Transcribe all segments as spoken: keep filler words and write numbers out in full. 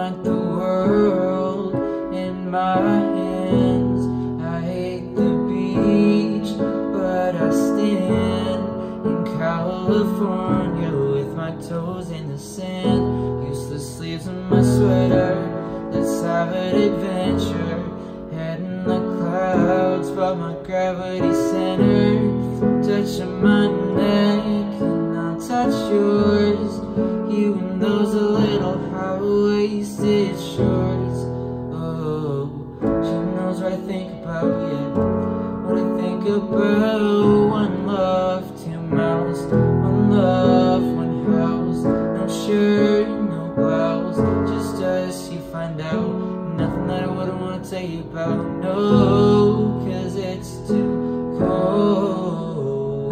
want the world in my hands. I hate the beach, but I stand in California with my toes in the sand. Useless sleeves in my sweater, let's have an adventure. Head in the clouds, but my gravity center. Touching my neck and I'll touch yours. You in those little high-waisted shorts. Oh, she knows what I think about, yeah. What I think about. One love, two mouths. One love, one house. No shirt, no blouse. Just us, you find out. Nothing that I wouldn't want to tell you about. No, cause it's too cold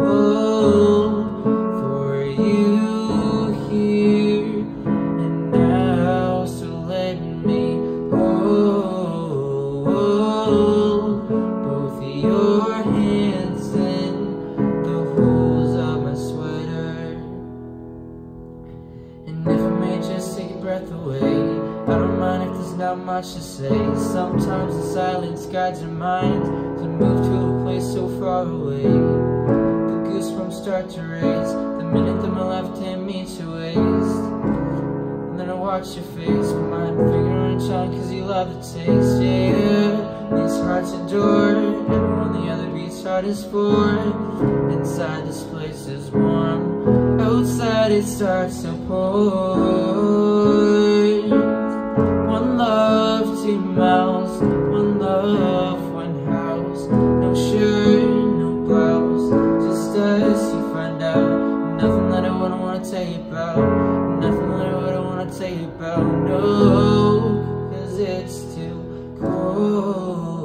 for you here and now. So let me hold both of your hands in the holes of my sweater. And if I may just take a breath away, I don't mind if there's not much to say. Sometimes the silence guides your mind to move to a place so far away. The goosebumps start to raise the minute that my left hand meets your waist. And then I watch your face, put my finger on your tongue cause you love the taste, yeah. These hearts adore everyone the other beats heart is for. Inside this place is warm, outside it starts to pour. One love, two mouths. One love, one house. No shirt, no blouse. Just us, you find out. Nothing that I wouldn't want to tell you about. Nothing that I wouldn't want to tell you about. No, cause it's too cold.